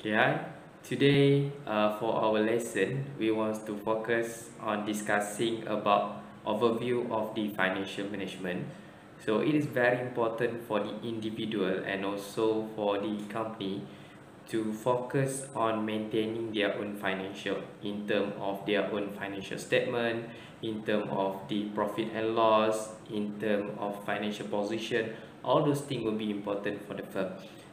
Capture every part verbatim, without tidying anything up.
Yeah, today uh, for our lesson, we want to focus on discussing about overview of the financial management. So it is very important for the individual and also for the company to focus on maintaining their own financial in terms of their own financial statement, in terms of the profit and loss, in terms of financial position. All those things will be important for the firm.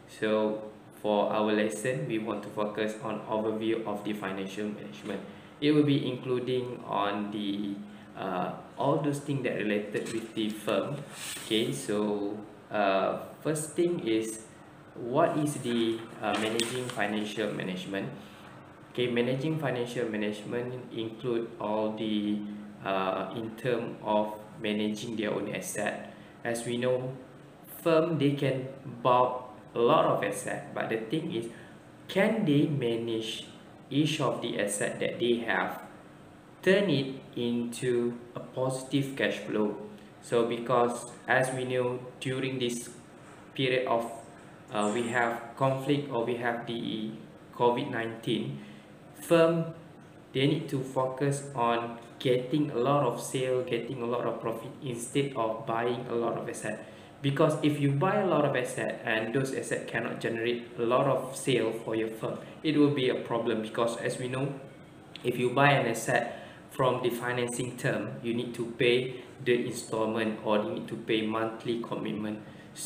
So for our lesson, we want to focus on overview of the financial management. It will be including on the uh, all those things that related with the firm. Okay, so uh, first thing is what is the uh, managing financial management. Okay, managing financial management include all the uh, in term of managing their own asset. As we know, firm they can buy a lot of asset, but the thing is, can they manage each of the asset that they have, turn it into a positive cash flow? So because as we know, during this period of uh, we have conflict or we have the COVID nineteen, firm they need to focus on getting a lot of sale, getting a lot of profit instead of buying a lot of asset. Because if you buy a lot of asset and those asset cannot generate a lot of sale for your firm, it will be a problem. Because as we know, if you buy an asset from the financing term, you need to pay the installment or you need to pay monthly commitment.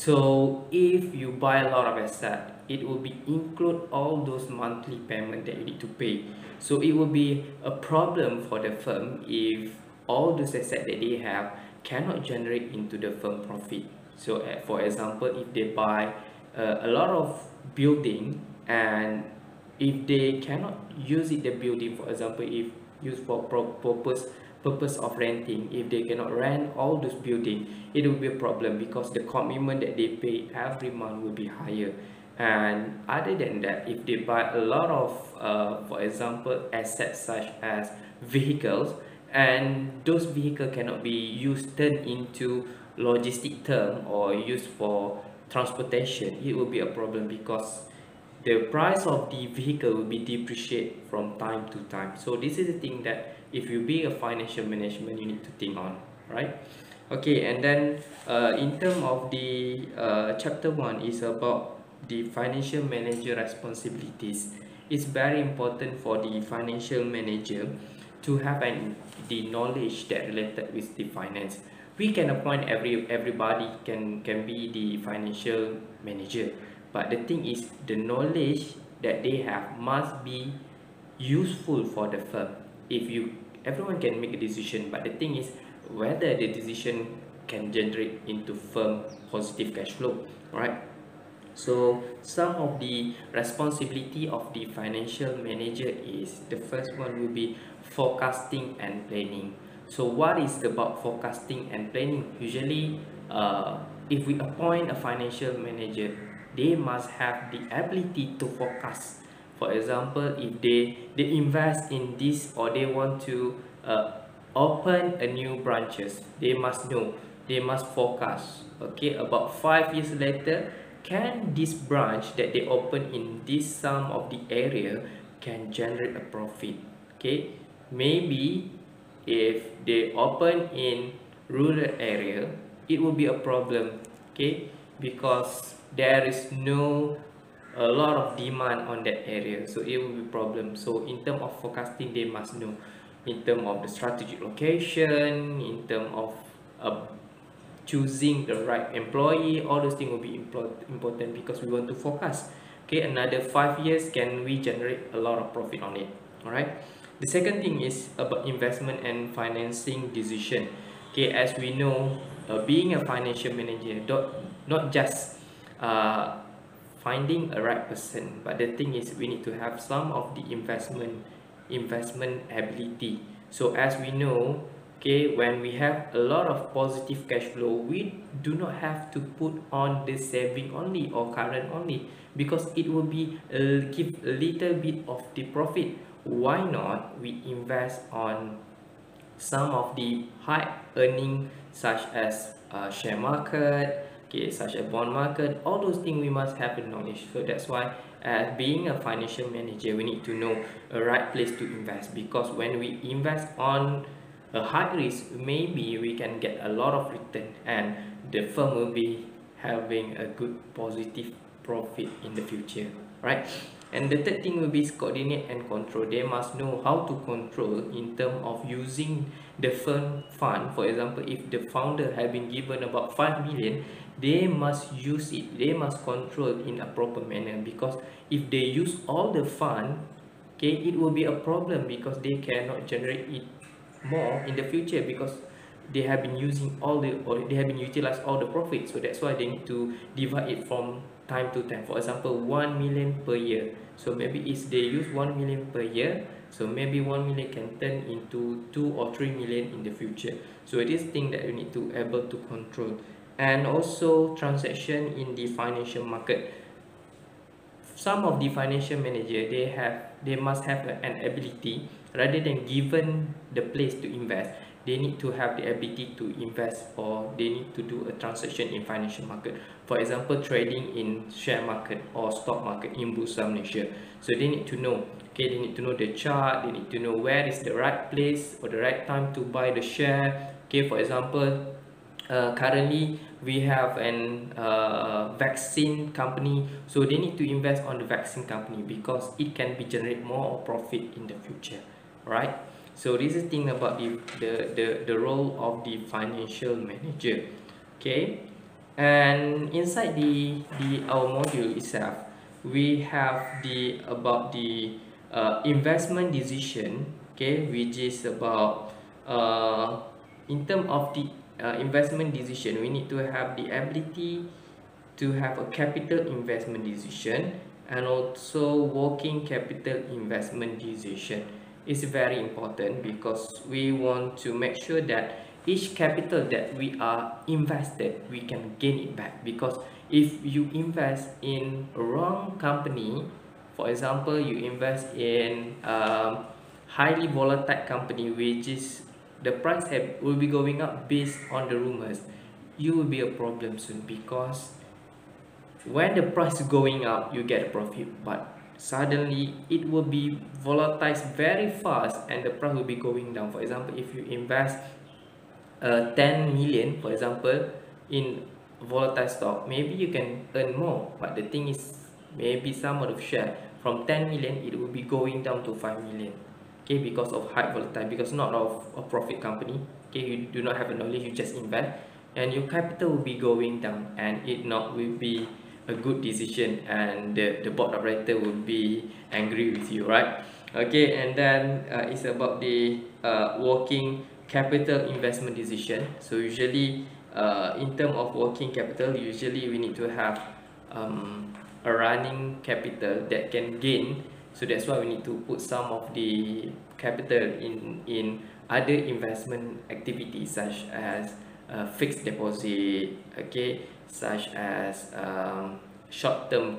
So if you buy a lot of asset, it will be include all those monthly payment that you need to pay. So it will be a problem for the firm if all those asset that they have cannot generate into the firm profit. So uh, for example, if they buy uh, a lot of building, and if they cannot use it the building, for example, if used for purpose purpose of renting, if they cannot rent all those building, it will be a problem because the commitment that they pay every month will be higher. And other than that, if they buy a lot of uh, for example assets such as vehicles, and those vehicle cannot be used turned into logistic term or used for transportation, it will be a problem because the price of the vehicle will be depreciate from time to time. So this is the thing that if you be a financial management, you need to think on, right? Okay, and then uh, in terms of the uh, chapter one is about the financial manager responsibilities. It's very important for the financial manager to have an the knowledge that related with the finance. We can appoint every everybody can can be the financial manager, but the thing is the knowledge that they have must be useful for the firm. If you everyone can make a decision, but the thing is whether the decision can generate into firm positive cash flow, right? So some of the responsibility of the financial manager is, the first one will be forecasting and planning. So what is about forecasting and planning? Usually uh, if we appoint a financial manager, they must have the ability to forecast. For example, if they they invest in this or they want to uh, open a new branches, they must know, they must forecast, okay, about five years later, can this branch that they open in this some of the area can generate a profit. Okay, maybe if they open in rural area, it will be a problem. Okay, because there is no a lot of demand on that area, so it will be problem. So in terms of forecasting, they must know in terms of the strategic location, in terms of uh, choosing the right employee. All those things will be important because we want to forecast, okay, another five years, can we generate a lot of profit on it? All right. The second thing is about investment and financing decision. Okay, as we know, uh, being a financial manager, not not just uh, finding a right person, but the thing is we need to have some of the investment investment ability. So as we know, okay, when we have a lot of positive cash flow, we do not have to put on the saving only or current only, because it will be uh, give a little bit of the profit. Why not we invest on some of the high earning such as uh, share market, okay, such as bond market, all those things we must have the knowledge. So that's why as being a financial manager, we need to know a right place to invest, because when we invest on a high risk, maybe we can get a lot of return and the firm will be having a good positive profit in the future, right? And the third thing will be coordinate and control. They must know how to control in terms of using the firm fund. For example, if the founder have been given about five million, they must use it, they must control in a proper manner, because if they use all the fund, okay, it will be a problem because they cannot generate it more in the future, because they have been using all the or they have been utilized all the profit. So that's why they need to divide it from time to time. For example, one million per year, so maybe if they use one million per year, so maybe one million can turn into two or three million in the future. So it is thing that you need to able to control. And also transaction in the financial market, some of the financial manager, they have they must have an ability, rather than given the place to invest, they need to have the ability to invest, or they need to do a transaction in financial market. For example, trading in share market or stock market in Bursa Malaysia. So they need to know, okay, they need to know the chart, they need to know where is the right place or the right time to buy the share. Okay, for example, uh, currently we have an uh, vaccine company, so they need to invest on the vaccine company because it can be generate more profit in the future, right? So this is thing about the the, the, the role of the financial manager. Okay, and inside the the our module itself, we have the about the uh, investment decision, okay, which is about uh, in terms of the uh, investment decision, we need to have the ability to have a capital investment decision and also working capital investment decision. Is very important because we want to make sure that each capital that we are invested, we can gain it back. Because if you invest in a wrong company, for example, you invest in um, highly volatile company, which is the price have, will be going up based on the rumors, you will be a problem soon, because when the price is going up, you get a profit, but suddenly it will be volatile very fast and the price will be going down. For example, if you invest uh, ten million, for example, in volatile stock, maybe you can earn more, but the thing is, maybe some of the share from ten million, it will be going down to five million, okay, because of high volatile, because not of a profit company, okay, you do not have a knowledge, you just invest and your capital will be going down and it not will be a good decision, and the, the board of director will be angry with you, right? Okay, and then uh, it's about the uh, working capital investment decision. So usually uh, in terms of working capital, usually we need to have um, a running capital that can gain. So that's why we need to put some of the capital in in other investment activities, such as uh, fixed deposit, okay, such as um, short-term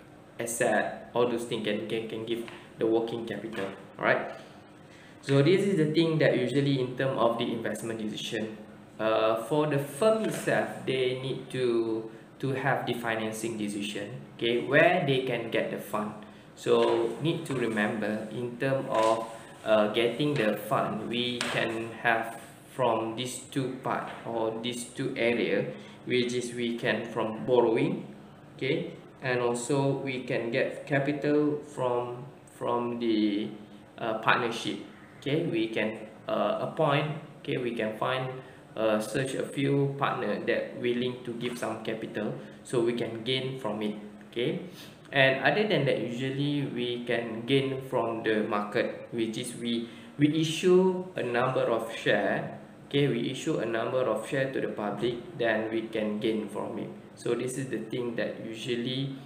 asset. All those things can, can, can give the working capital. All right, so this is the thing that usually in terms of the investment decision. Uh, for the firm itself, they need to to have the financing decision, okay, where they can get the fund. So need to remember in terms of uh, getting the fund, we can have from these two part or these two area, which is we can from borrowing, okay, and also we can get capital from from the uh, partnership, okay, we can uh, appoint, okay, we can find uh, search a few partner that willing to give some capital, so we can gain from it, okay. And other than that, usually we can gain from the market, which is we we issue a number of share, okay, we issue a number of share to the public, then we can gain from it. So this is the thing that usually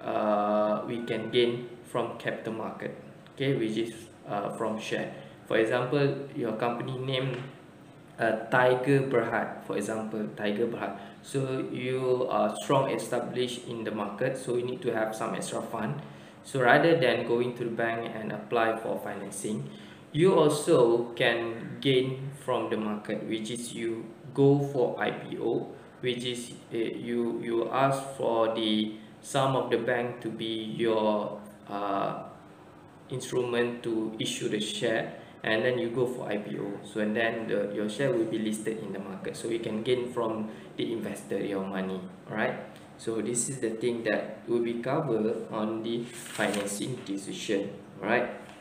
uh, we can gain from capital market, okay, which is uh, from share. For example, your company name uh, Tiger Berhad, for example, Tiger Berhad. So you are strong established in the market, so you need to have some extra fund. So rather than going to the bank and apply for financing, you also can gain from the market, which is you go for I P O, which is uh, you you ask for the some of the bank to be your uh, instrument to issue the share, and then you go for I P O. So and then the, your share will be listed in the market, so you can gain from the investor your money. All right, so this is the thing that will be covered on the financing decision. All right.